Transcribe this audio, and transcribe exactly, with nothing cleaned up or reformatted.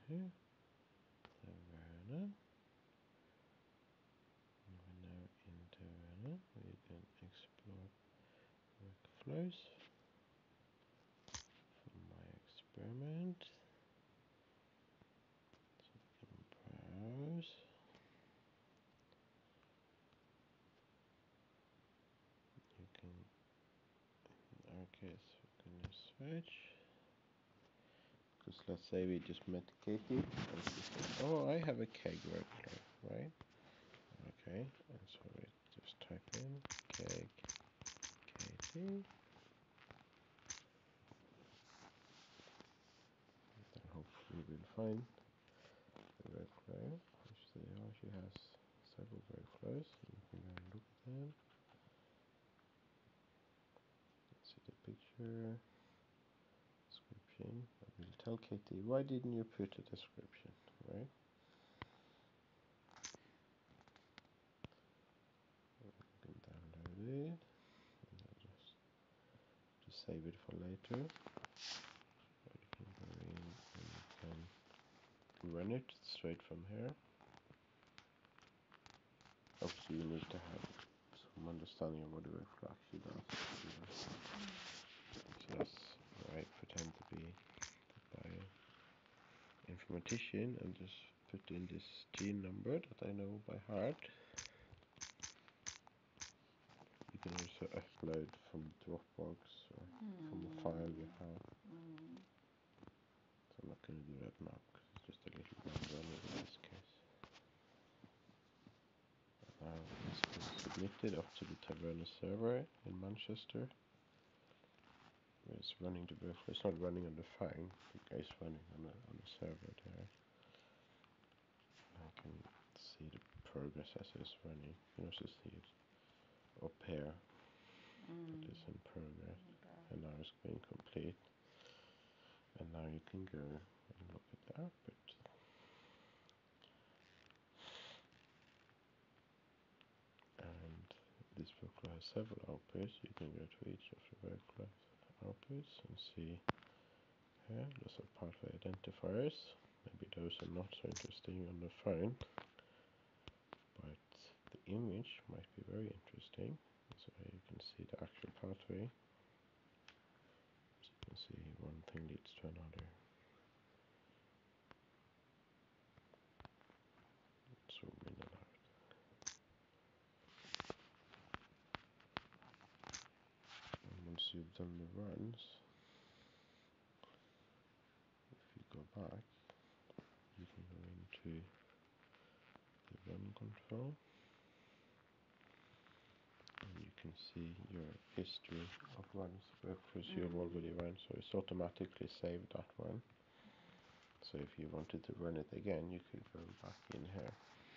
here. Taverna. We're now in Taverna. We can explore workflows from my experiment. So we can browse. You can, in our case, we can just search. Because let's say we just met Katie, and she said, "Oh, I have a keg workflow," right? Okay, and so we just type in keg Katie. Then hopefully we'll find the workflow. You see how she has several workflows. You can go and look at them. Let's see the picture. Description. I will tell Katie, why didn't you put a description, right? You can download it. And I'll just, just save it for later. Or you can go in and you can run it straight from here. Obviously you need to have some understanding of what the workflow actually does. So that's why I pretend to be the bioinformatician and just put in this gene number that I know by heart. You can also upload from Dropbox or mm. from a file you have. Mm. So I'm not going to do that now because it's just a little bit running in this case. Now this is submitted up to the Taverna server in Manchester. It's running the workflow. It's not running on the phone. It's running on a on a server there. I can see the progress as it's running. You can also see it up here. Mm. That is in progress. Okay. And now it's going complete. And now you can go and look at the output. And this workflow has several outputs. You can go to each of the workflow outputs and see here. Those are pathway identifiers. Maybe those are not so interesting on the phone, but the image might be very interesting. So you can see the actual pathway. So you can see one thing leads to another. Zoom in and out. And once you've done the runs, if you go back, you can go into the run control. And you can see your history of runs, workflows mm. you've already run, so it's automatically saved that one. So if you wanted to run it again, you could go back in here.